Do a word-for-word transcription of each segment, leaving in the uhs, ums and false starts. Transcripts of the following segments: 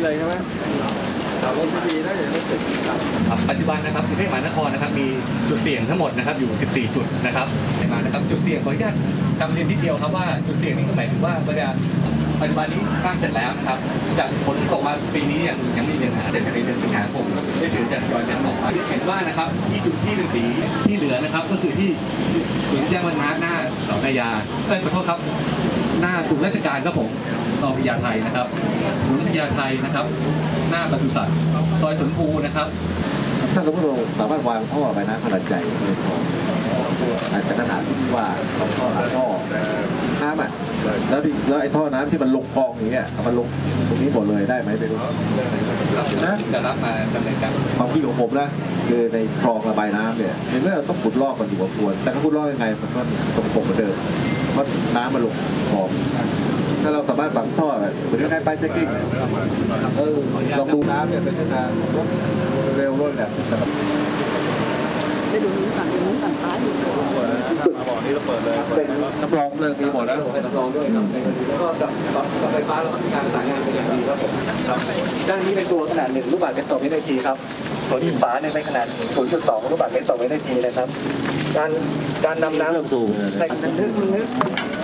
เลยใช่ไหมขับรถดีๆนะอย่าไม่ติดครับปัจจุบันนะครับกรุงเทพมหานครนะครับมีจุดเสี่ยงทั้งหมดนะครับอยู่สิบสี่จุดนะครับมานะครับจุดเสี่ยงขออนุญาตนำเรียนนิดเดียวครับว่าจุดเสี่ยงนี้ก็หมายถึงว่าเวลาปัจจุบันนี้สร้างเสร็จแล้วนะครับจากฝนตกมาปีนี้ยังยังไม่มีเดือนเสร็จในเดือนสิงหาคมได้ถือจะยอยกันออกมาเห็นว่านะครับที่จุดที่เป็นสีที่เหลือนะครับก็คือที่ศูนย์แจ้งวัฒนะหน้าเหล่านายาเอ้ยขอโทษครับหน้าศูนย์ราชการครับผมนอพญาไทนะครับศูนย์พญาไทนะครับหน้าปศุสัตว์ซอยสวนภูนะครับถ้าสมมติเราสามารถวางท่อไปนะขนาดใหญ่ในคลองอาจจะขนาดที่ว่าต้องท่อหาท่อน้ำอ่ะแล้วที่แล้วไอ้ท่อน้ำที่มันลงคลองอย่างเงี้ยมันลงตรงนี้หมดเลยได้ไหมไม่รู้นะจะรับมาดำเนินการความคิดของผมนะคือในคลองระบายน้ำเนี่ยเห็นว่าเราต้องขุดลอกกันอยู่พอควรแต่ถ้าขุดลอกยังไงมันก็ตรงปกเหมือนเดิมเพราะน้ำมันลงคลองถ้าเราสามารถฝังท่อเหมือนคล้ายๆไปเช็คกิ้งเออลองดูน้ำเนี่ยเป็นทางรถเร็วรถแบบไปดูนู้นฝั่งนู้นฝั่งซ้ายอยู่มาบอกนี่เราเปิดเลยเป็นน้ำรองเลยมีหมดแล้วเป็นน้ำรองด้วยครับแล้วก็กับไฟฟ้าเราก็มีการประสานงานเป็นอย่างดีครับผมครับด้านนี้เป็นตัวขนาดหนึ่งลูกบาศก์เมตรต่อวินาทีครับส่วนที่ฝาเนี่ยเป็นขนาด ศูนย์จุดสอง ลูกบาศก์เมตรต่อวินาทีนะครับการการนำน้ำลงสู่ในนึกนึก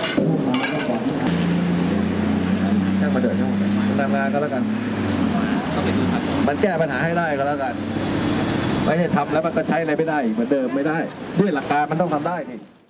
แค่มาเดินช่างทำงานก็แล้วกันมันแก้ปัญหาให้ได้ก็แล้วกันไม่ใช่ทำแล้วมันก็ใช้อะไรไม่ได้เหมือนเดิมไม่ได้ด้วยหลักการมันต้องทำได้นี่